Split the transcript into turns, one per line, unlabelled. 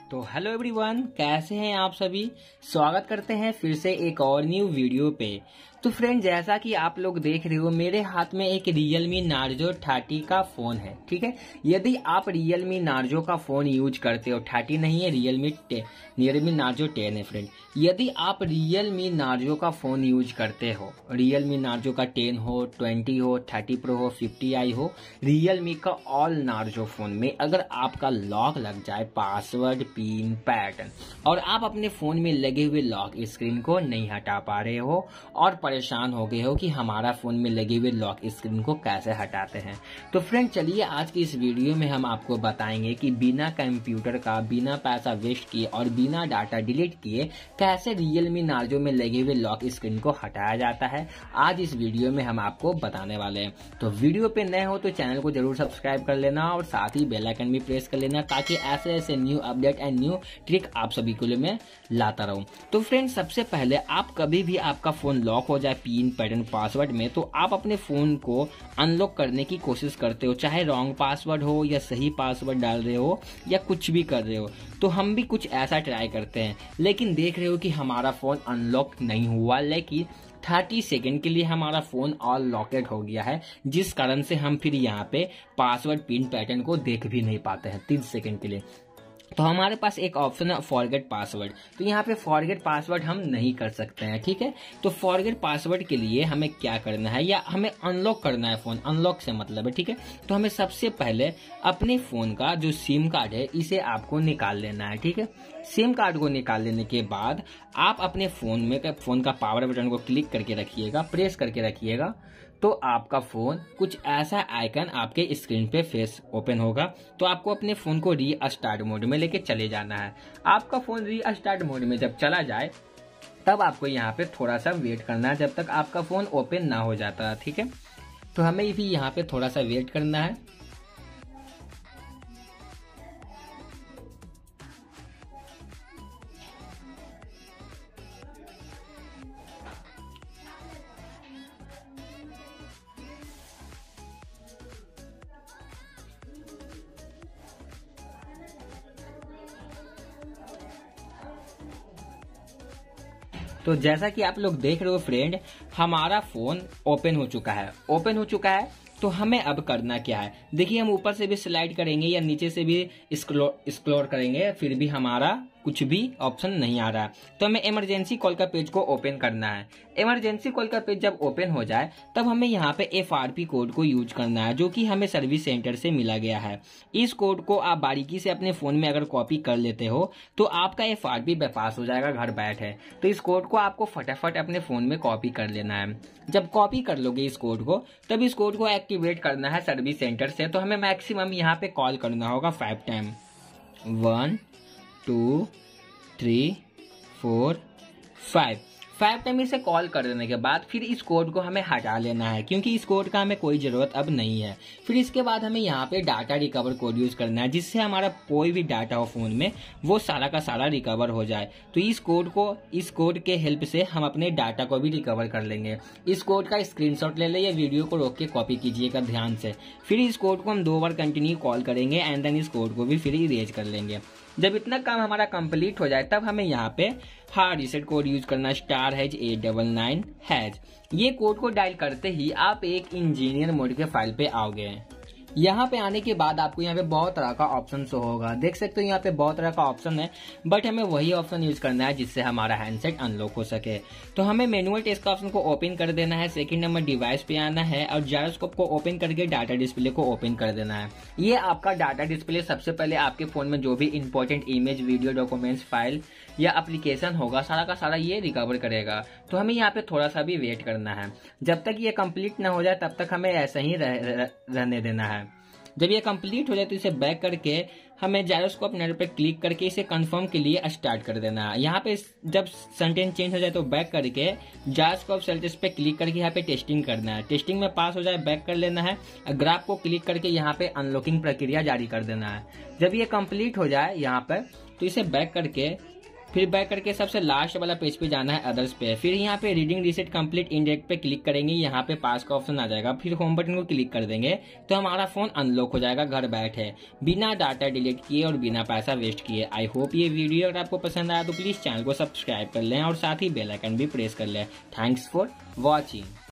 तो hello everyone, कैसे हैं आप सभी। स्वागत करते हैं फिर से एक और न्यू वीडियो पे। तो फ्रेंड, जैसा कि आप लोग देख रहे हो, मेरे हाथ में एक Realme Narzo 30 का फोन है। ठीक है, यदि आप Realme Narzo का फोन यूज करते हो, 30 नहीं है, Realme Narzo 10 है फ्रेंड। यदि आप Realme Narzo का फोन यूज करते हो, Realme Narzo का 10 हो, 20 हो, 30 Pro हो, 50i हो, Realme का ऑल Narzo फोन में अगर आपका लॉक लग जाए, पासवर्ड, पिन, पैटर्न, और आप अपने फोन में लगे हुए लॉक स्क्रीन को नहीं हटा पा रहे हो और परेशान हो गए हो कि हमारा फोन में लगे हुए लॉक स्क्रीन को कैसे हटाते हैं, तो फ्रेंड चलिए आज की इस वीडियो में हम आपको बताएंगे कि बिना कंप्यूटर का, बिना पैसा वेस्ट किए और बिना डाटा डिलीट किए कैसे Realme Narzo में लगे हुए लॉक स्क्रीन को हटाया जाता है। आज इस वीडियो में हम आपको बताने वाले हैं। तो वीडियो पे नए हो तो चैनल को जरूर सब्सक्राइब कर लेना और साथ ही बेल आइकन भी प्रेस कर लेना, ताकि ऐसे ऐसे new update and new trick आप सभी के लिए मैं लाता रहूं। तो फ्रेंड, सबसे पहले आप कभी भी आपका फोन लॉक हो जाए पिन, पैटर्न, पासवर्ड में, तो आप अपने फोन को अनलॉक करने की कोशिश करते हो, चाहे रॉन्ग पासवर्ड हो या सही पासवर्ड डाल रहे हो या कुछ भी कर रहे हो। तो हम भी कुछ ऐसा ट्राई करते हैं, लेकिन देख रहे हो कि हमारा फोन अनलॉक नहीं हुआ, लेकिन 30 सेकेंड के लिए हमारा फोन ऑल लॉकेड हो गया है, जिस कारण से हम फिर यहाँ पे पासवर्ड, पिन, पैटर्न को देख भी नहीं पाते हैं 30 सेकेंड के लिए। तो हमारे पास एक ऑप्शन है फॉरगेट पासवर्ड। तो यहाँ पे फॉरगेट पासवर्ड हम नहीं कर सकते हैं। ठीक है, तो फॉरगेट पासवर्ड के लिए हमें क्या करना है, या हमें अनलॉक करना है फोन, अनलॉक से मतलब है। ठीक है, तो हमें सबसे पहले अपने फोन का जो सिम कार्ड है इसे आपको निकाल लेना है। ठीक है, सिम कार्ड को निकाल लेने के बाद आप अपने फोन का पावर बटन को क्लिक करके रखिएगा, प्रेस करके रखिएगा, तो आपका फोन कुछ ऐसा आइकन आपके स्क्रीन पे फेस ओपन होगा। तो आपको अपने फोन को रीस्टार्ट मोड में लेके चले जाना है। आपका फोन रीस्टार्ट मोड में जब चला जाए, तब आपको यहाँ पे थोड़ा सा वेट करना है, जब तक आपका फोन ओपन ना हो जाता। ठीक है, तो हमें भी यहाँ पे थोड़ा सा वेट करना है। तो जैसा कि आप लोग देख रहे हो फ्रेंड, हमारा फोन ओपन हो चुका है। तो हमें अब करना क्या है, देखिए हम ऊपर से भी स्लाइड करेंगे या नीचे से भी स्क्रॉल करेंगे, फिर भी हमारा कुछ भी ऑप्शन नहीं आ रहा। तो हमें इमरजेंसी कॉल का पेज को ओपन करना है। इमरजेंसी कॉल का पेज जब ओपन हो जाए, तब हमें यहाँ पे FRP कोड को यूज करना है, जो कि हमें सर्विस सेंटर से मिला गया है। इस कोड को आप बारीकी से अपने फोन में अगर कॉपी कर लेते हो, तो आपका FRP बाईपास हो जाएगा घर बैठे। तो इस कोड को आपको फटाफट अपने फोन में कॉपी कर लेना है। जब कॉपी कर लोगे इस कोड को, तब इस कोड को एक्टिवेट करना है सर्विस सेंटर से। तो हमें मैक्सिमम यहाँ पे कॉल करना होगा 5 टाइम, 1 2 3 4 5 टाइम इसे कॉल कर देने के बाद फिर इस कोड को हमें हटा लेना है, क्योंकि इस कोड का हमें कोई जरूरत अब नहीं है। फिर इसके बाद हमें यहाँ पे डाटा रिकवर कोड यूज करना है, जिससे हमारा कोई भी डाटा हो फोन में वो सारा का सारा रिकवर हो जाए। तो इस कोड के हेल्प से हम अपने डाटा को भी रिकवर कर लेंगे। इस कोड का स्क्रीनशॉट ले ले या वीडियो को रोक के कॉपी कीजिएगा ध्यान से। फिर इस कोड को हम 2 बार कंटिन्यू कॉल करेंगे एंड देन इस कोड को भी फिर इरेज कर लेंगे। जब इतना काम हमारा कंप्लीट हो जाए, तब हमें यहाँ पे हार्ड रीसेट कोड यूज करना, *899#। ये कोड को डायल करते ही आप एक इंजीनियर मोड के फाइल पे आओगे। यहाँ पे आने के बाद आपको यहाँ पे बहुत तरह का ऑप्शन शो होगा, देख सकते हो यहाँ पे बहुत तरह का ऑप्शन है, बट हमें वही ऑप्शन यूज करना है जिससे हमारा हैंडसेट अनलॉक हो सके। तो हमें मैनुअल टेस्ट का ऑप्शन को ओपन कर देना है, सेकंड नंबर डिवाइस पे आना है और जायरोस्कोप को ओपन करके डाटा डिस्प्ले को ओपन कर देना है। ये आपका डाटा डिस्प्ले सबसे पहले आपके फोन में जो भी important image, video, documents, file या एप्लीकेशन होगा, सारा का सारा ये रिकवर करेगा। तो हमें यहाँ पे थोड़ा सा भी वेट करना है। जब तक ये कंप्लीट ना हो जाए, तब तक हमें ऐसा ही रहने देना है। जब ये कंप्लीट हो जाए, तो इसे बैक करके हमें जायरोस्कोप नेट पे क्लिक करके इसे कंफर्म के लिए स्टार्ट कर देना है। यहाँ पे जब सेंटेंस चेंज हो जाए, तो बैक करके जायरोस्कोप सेल्टिस पे क्लिक करके यहाँ पे टेस्टिंग करना है। टेस्टिंग में पास हो जाए, बैक कर लेना है। ग्राफ को क्लिक करके यहाँ पे अनलॉकिंग प्रक्रिया जारी कर देना है। जब ये कंप्लीट हो जाए यहाँ पर, तो इसे बैक करके फिर बैक करके सबसे लास्ट वाला पेज पे जाना है अदर्स पे। फिर यहाँ पे रीडिंग रिसेट कंप्लीट इंडेक्स पे क्लिक करेंगे, यहाँ पे पास का ऑप्शन आ जाएगा। फिर होम बटन को क्लिक कर देंगे तो हमारा फोन अनलॉक हो जाएगा घर बैठे, बिना डाटा डिलीट किए और बिना पैसा वेस्ट किए। आई होप ये वीडियो अगर आपको पसंद आया तो प्लीज चैनल को सब्सक्राइब कर लें और साथ ही बेल आइकन भी प्रेस कर लें। Thanks for watching.